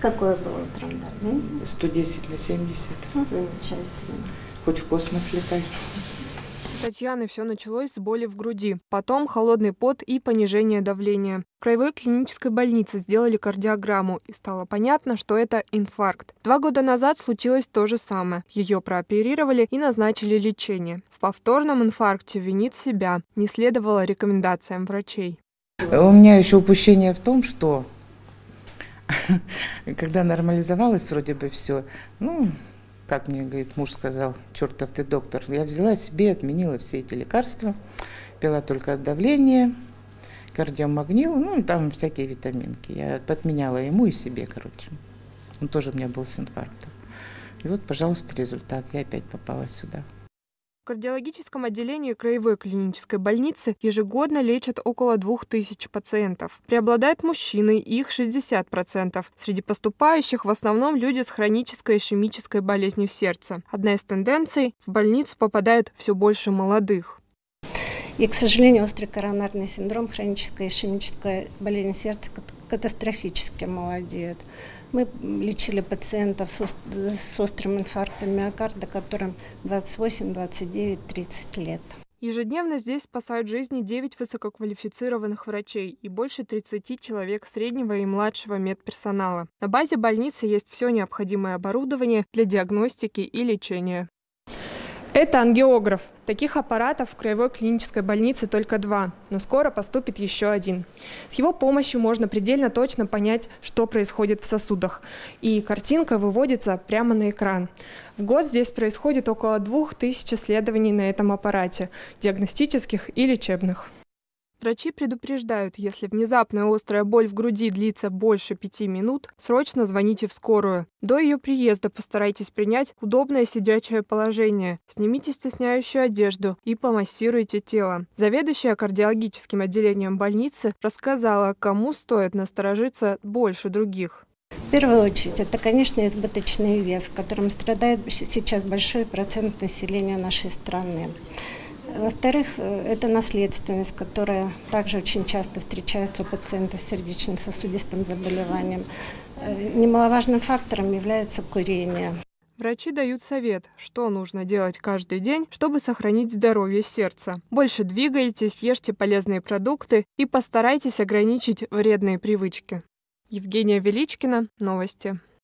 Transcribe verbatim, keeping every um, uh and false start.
Какое было утром давление? сто десять на семьдесят. Ну, замечательно. Хоть в космос летай. У Татьяны все началось с боли в груди, потом холодный пот и понижение давления. В краевой клинической больнице сделали кардиограмму, и стало понятно, что это инфаркт. Два года назад случилось то же самое. Ее прооперировали и назначили лечение. В повторном инфаркте винит себя, не следовало рекомендациям врачей. У меня еще упущение в том, что когда нормализовалось вроде бы все, ну, как мне, говорит, муж сказал, чертов ты доктор, я взяла себе, отменила все эти лекарства, пила только от давления, кардиомагнил, ну, и там всякие витаминки. Я подменяла ему и себе, короче. Он тоже у меня был с инфарктом. И вот, пожалуйста, результат. Я опять попала сюда. В кардиологическом отделении краевой клинической больницы ежегодно лечат около двух тысяч пациентов. Преобладают мужчины, их шестьдесят процентов. Среди поступающих в основном люди с хронической ишемической болезнью сердца. Одна из тенденций – в больницу попадают все больше молодых. И, к сожалению, острый коронарный синдром, хроническая ишемическая болезнь сердца катастрофически молодеют. Мы лечили пациентов с, ост с острым инфарктом миокарда, которым двадцать восемь, двадцать девять, тридцать лет. Ежедневно здесь спасают жизни девять высококвалифицированных врачей и больше тридцати человек среднего и младшего медперсонала. На базе больницы есть все необходимое оборудование для диагностики и лечения. Это ангиограф. Таких аппаратов в краевой клинической больнице только два, но скоро поступит еще один. С его помощью можно предельно точно понять, что происходит в сосудах. И картинка выводится прямо на экран. В год здесь происходит около двух тысяч исследований на этом аппарате, диагностических и лечебных. Врачи предупреждают, если внезапная острая боль в груди длится больше пяти минут, срочно звоните в скорую. До ее приезда постарайтесь принять удобное сидячее положение, снимите стесняющую одежду и помассируйте тело. Заведующая кардиологическим отделением больницы рассказала, кому стоит насторожиться больше других. В первую очередь, это, конечно, избыточный вес, которым страдает сейчас большой процент населения нашей страны. Во-вторых, это наследственность, которая также очень часто встречается у пациентов с сердечно-сосудистым заболеванием. Немаловажным фактором является курение. Врачи дают совет, что нужно делать каждый день, чтобы сохранить здоровье сердца. Больше двигайтесь, ешьте полезные продукты и постарайтесь ограничить вредные привычки. Евгения Величкина, новости.